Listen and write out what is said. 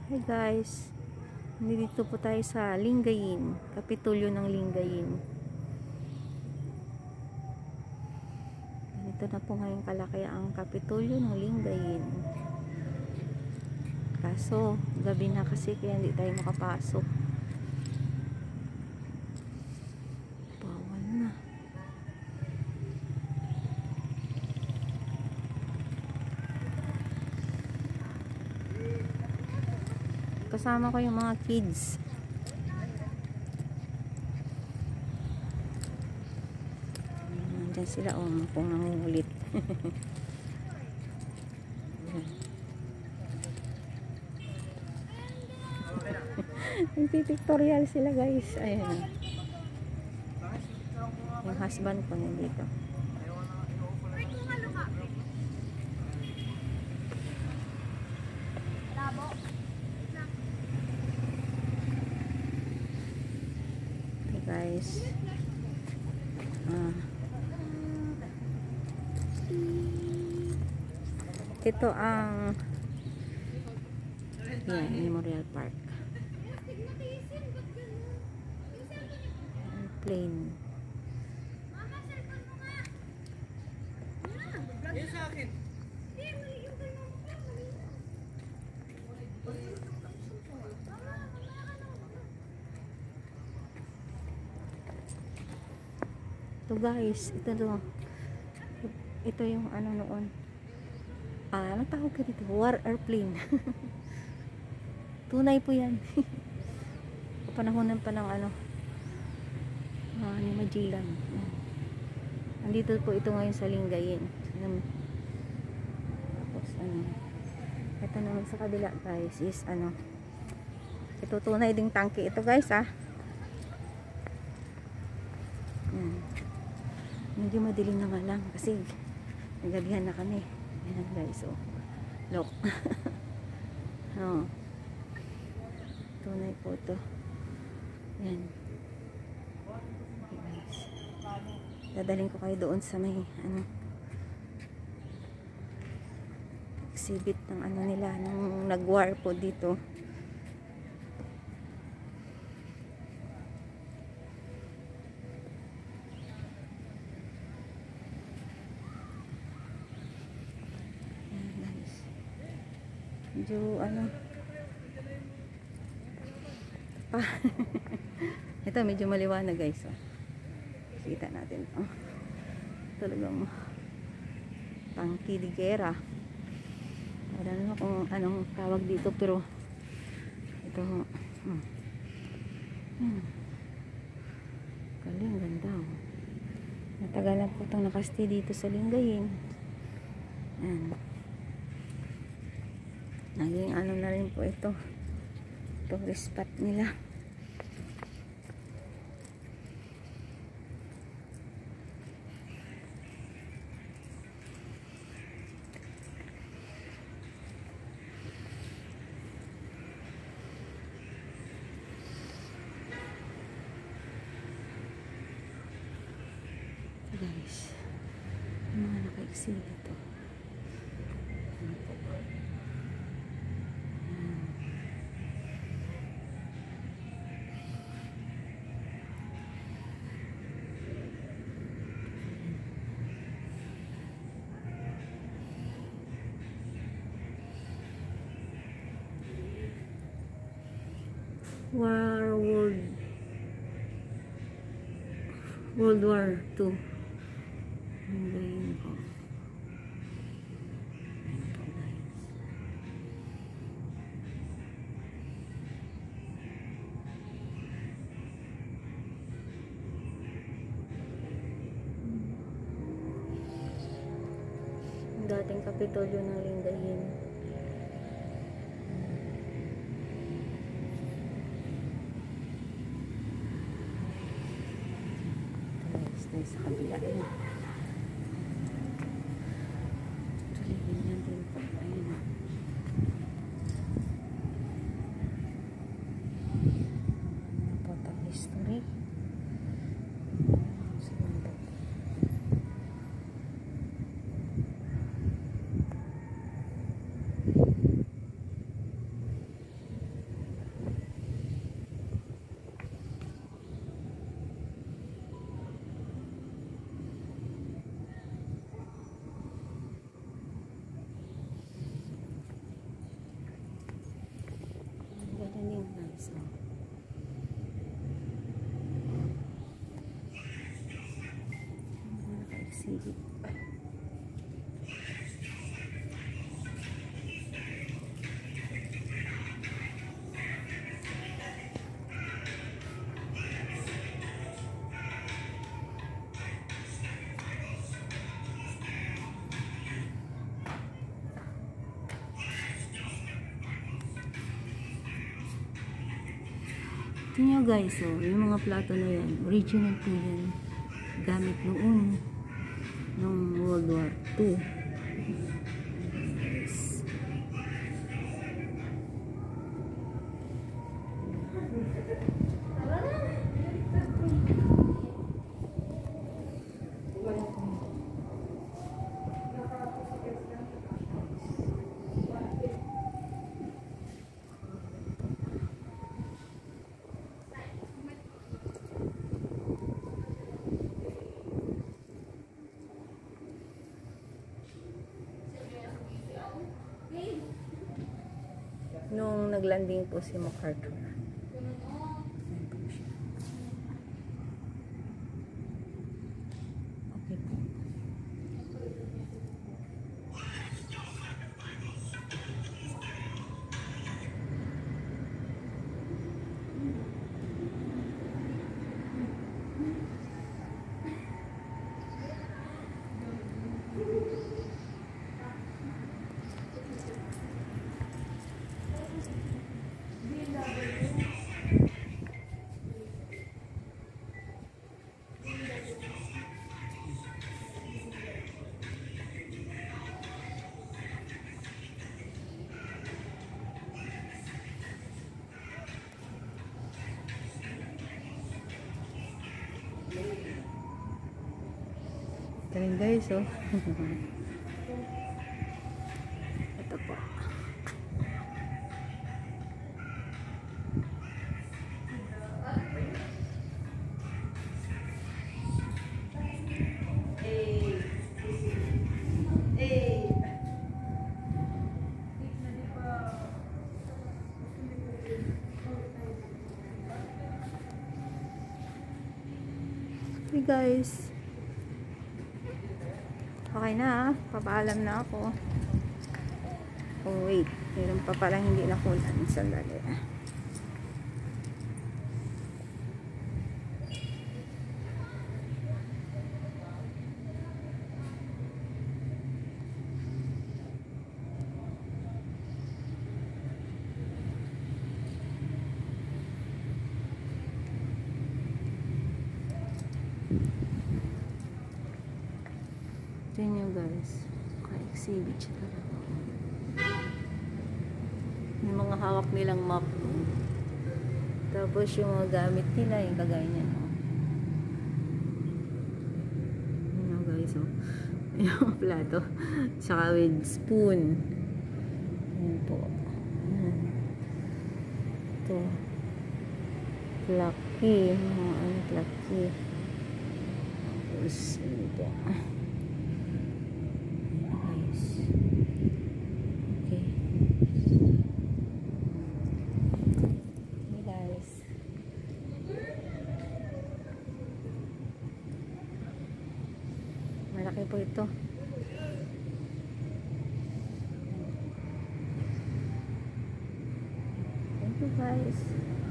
Hi guys, nandito po tayo sa Lingayen, Kapitolyo ng Lingayen. Ganito na po ngayon kalaki ang Kapitolyo ng Lingayen. Kaso gabi na kasi kaya hindi tayo makapasok. Bawal na. Kasama ko yung mga kids. Nandyan sila kung nangungulit. Nagpipictorial sila guys. Ayan. Yung husband ko nandito. Okay guys. Ito ang Memorial Park. Plane. Ito guys, ito yung ano noon. Anong tawag ka dito? War airplane. Tunay po yan. Panahonan pa ng ni Magellan. Andito po ito ngayon sa Lingayen. Tapos ito naman sa kabila guys is ito tunay ding tangke ito guys medyo madilim na nga lang kasi nagabihan na kami. Ayan guys, look. Tunay po ito. Ayan. Okay guys, dadaling ko kayo doon sa may exhibit ng nila nung nag-war po dito. Medyo ito medyo maliwanag guys. Kita natin talagang tangki de guerra. Wala naman kung anong tawag dito pero ito galing ganda. Natagalan po itong nakastay dito sa Lingayen. Naging na rin po ito tourist spot nila. Guys, yung mga naka-exhibit ito. World War II. Dating Kapitolyo ng Lingayen. Tayo sa kabila yun. Tuligin yan din po. Ayun napotang history. Ito nyo guys, oh, yung mga plato na yan, original po yan. Gamit noon, nung World War II. Yes. Nung naglanding po si MacArthur. Okay po. Ito rin guys, oh. Ito po. Hey guys. Okay na, papaalam na ako. Oh wait, meron pa palang hindi nakunan. Sandali. Ito nyo guys, ka-exhibit siya talaga. May mga hawak nilang map. Tapos yung mga gamit nila, yung kagaya niya. Yun guys, oh. Yung plato. Tsaka with spoon. Ayan po. Ayan. Ito. Plaki. Mga ano, plaki. Tapos, ito. Malaki po ito. Thank you guys.